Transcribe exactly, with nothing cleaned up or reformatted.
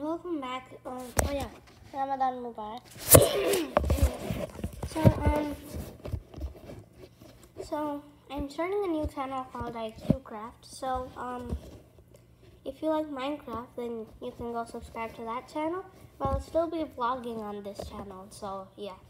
welcome back. Um, oh yeah, Ramadan Mubarak. so um, so I'm starting a new channel called I Q Craft. So um, if you like Minecraft, then you can go subscribe to that channel. But I'll still be vlogging on this channel. So yeah.